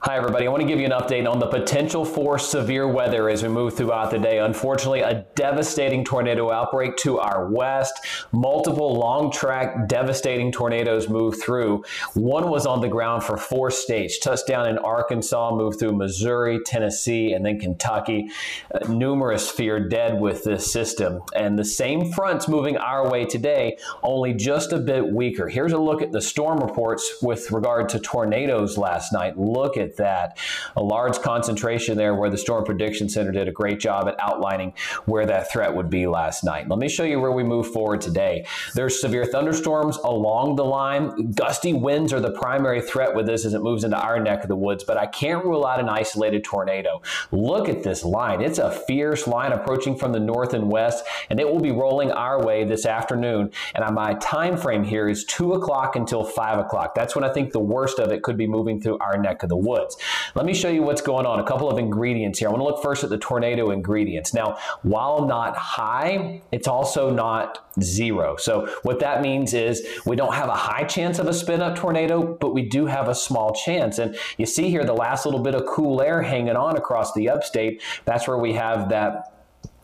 Hi everybody, I want to give you an update on the potential for severe weather as we move throughout the day. Unfortunately, a devastating tornado outbreak to our west. Multiple long track devastating tornadoes moved through. One was on the ground for 4 states, touched down in Arkansas, moved through Missouri, Tennessee, and then Kentucky. Numerous feared dead with this system. And the same front's moving our way today, only just a bit weaker. Here's a look at the storm reports with regard to tornadoes last night. Look at that. A large concentration there where the Storm Prediction Center did a great job at outlining where that threat would be last night. Let me show you where we move forward today. There's severe thunderstorms along the line. Gusty winds are the primary threat with this as it moves into our neck of the woods, but I can't rule out an isolated tornado. Look at this line. It's a fierce line approaching from the north and west, and it will be rolling our way this afternoon. And my time frame here is 2 o'clock until 5 o'clock. That's when I think the worst of it could be moving through our neck of the woods. Let me show you what's going on. A couple of ingredients here. I want to look first at the tornado ingredients. Now, while not high, it's also not zero. So what that means is we don't have a high chance of a spin-up tornado, but we do have a small chance. And you see here the last little bit of cool air hanging on across the upstate. That's where we have that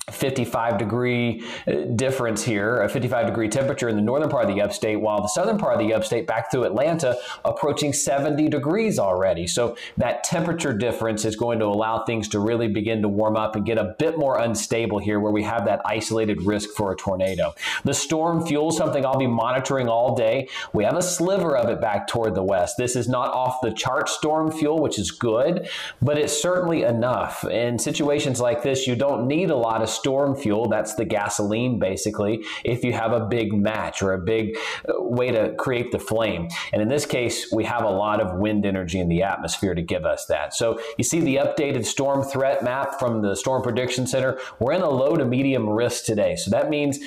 55-degree difference here, a 55-degree temperature in the northern part of the upstate, while the southern part of the upstate back through Atlanta approaching 70 degrees already. So that temperature difference is going to allow things to really begin to warm up and get a bit more unstable here where we have that isolated risk for a tornado. The storm fuel, something I'll be monitoring all day. We have a sliver of it back toward the west. This is not off the chart storm fuel, which is good, but it's certainly enough. In situations like this, you don't need a lot of storm fuel. That's the gasoline basically, if you have a big match or a big way to create the flame. And in this case, we have a lot of wind energy in the atmosphere to give us that. So you see the updated storm threat map from the Storm Prediction Center. We're in a low to medium risk today. So that means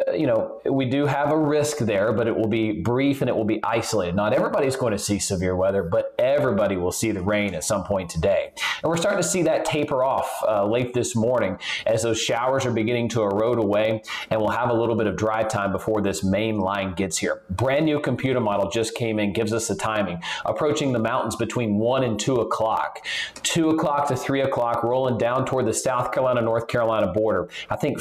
we do have a risk there, but it will be brief and it will be isolated. Not everybody's going to see severe weather, but everybody will see the rain at some point today. And we're starting to see that taper off late this morning as those showers are beginning to erode away, and we'll have a little bit of dry time before this main line gets here. Brand new computer model just came in, gives us the timing. Approaching the mountains between 1 and 2 o'clock. 2 o'clock to 3 o'clock, rolling down toward the South Carolina, North Carolina border. I think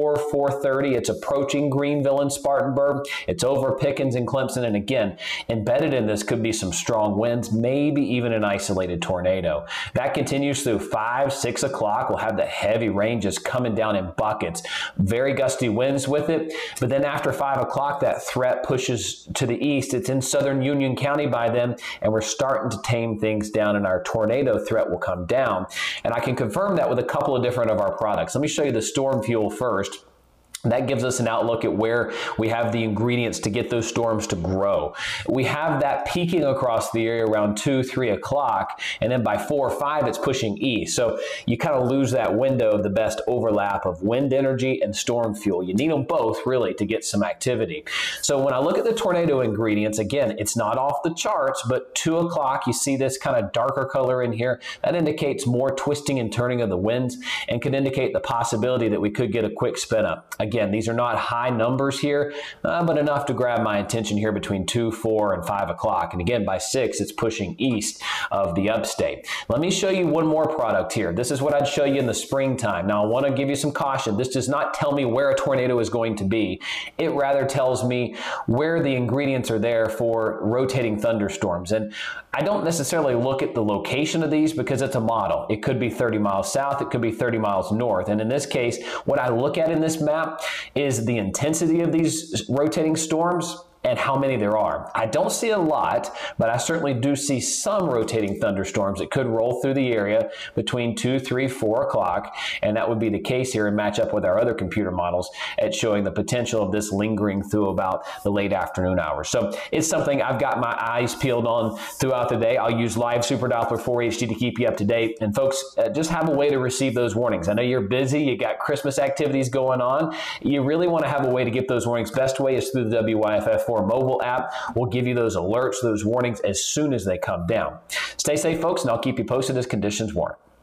4:30, it's approaching Greenville and Spartanburg. It's over Pickens and Clemson. And again, embedded in this could be some strong winds, maybe even an isolated tornado. That continues through 5, 6 o'clock. We'll have the heavy rain just coming down in buckets. Very gusty winds with it. But then after 5 o'clock, that threat pushes to the east. It's in southern Union County by then, and we're starting to tame things down, and our tornado threat will come down. And I can confirm that with a couple of different of our products. Let me show you the storm fuel first. That gives us an outlook at where we have the ingredients to get those storms to grow. We have that peaking across the area around 2, 3 o'clock, and then by 4 or 5, it's pushing east. So you kind of lose that window of the best overlap of wind energy and storm fuel. You need them both really to get some activity. So when I look at the tornado ingredients, again, it's not off the charts, but 2 o'clock, you see this kind of darker color in here. That indicates more twisting and turning of the winds and could indicate the possibility that we could get a quick spin up. Again, these are not high numbers here, but enough to grab my attention here between 2, 4, and 5 o'clock. And again, by 6, it's pushing east of the upstate. Let me show you one more product here. This is what I'd show you in the springtime. Now, I want to give you some caution. This does not tell me where a tornado is going to be. It rather tells me where the ingredients are there for rotating thunderstorms. And I don't necessarily look at the location of these because it's a model. It could be 30 miles south. It could be 30 miles north. And in this case, what I look at in this map is the intensity of these rotating storms and how many there are. I don't see a lot, but I certainly do see some rotating thunderstorms that could roll through the area between 2, 3, 4 o'clock, and that would be the case here and match up with our other computer models at showing the potential of this lingering through about the late afternoon hours. So it's something I've got my eyes peeled on throughout the day. I'll use live Super Doppler 4 HD to keep you up to date. And folks, just have a way to receive those warnings. I know you're busy, you got Christmas activities going on. You really want to have a way to get those warnings. Best way is through the WYFF4 mobile app. We'll give you those alerts, those warnings as soon as they come down. Stay safe, folks, and I'll keep you posted as conditions warrant.